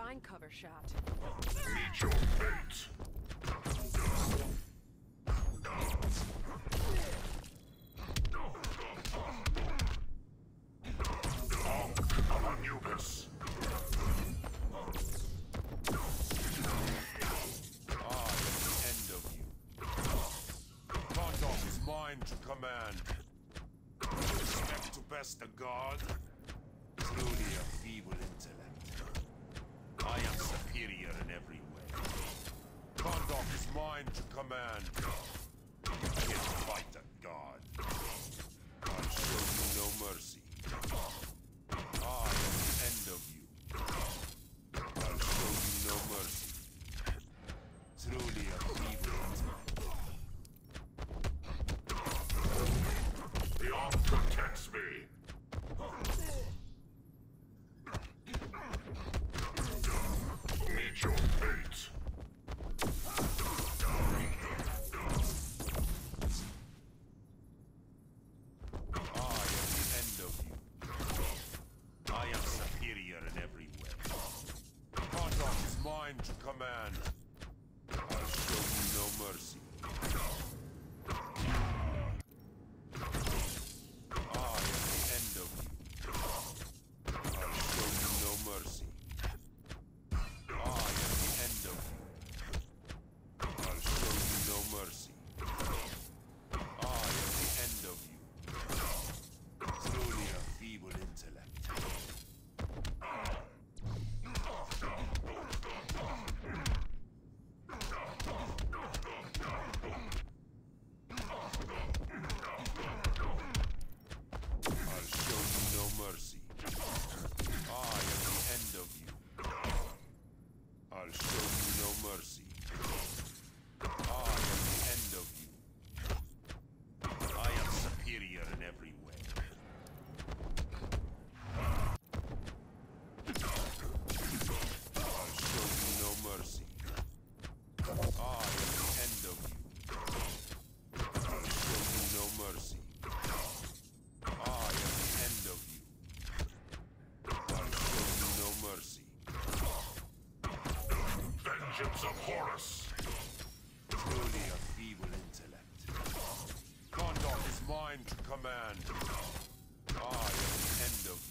fine cover shot. Meet your fate. Of Anubis. End of you. Gondok is mine to command. Expect to best a god? Truly a feeble intellect. I am superior in every way. Gondok is mine to command. You can't fight a god. I'll show you no mercy. I am the end of you. I'll show you no mercy. Truly a feeble intellect. The Ark protects me. Meet your fate. I am the end of you. I am superior in every way. Gondok is mine to command. I'll show you no mercy. I am the end of you. I'll show you no mercy. I am the end of you. I'll show you no mercy. I am the end of you. Truly a feeble intellect. I'll show you no mercy. I am the end of you. I'll show you no mercy. I am the end of you. I am superior in every way. I'll show you no mercy. I am the end of you. I'll show you no mercy. I am the end of you. I'll show you no mercy. Vengeance of Horus. Truly a feeble intellect. Gondok is mine to command. I am the end of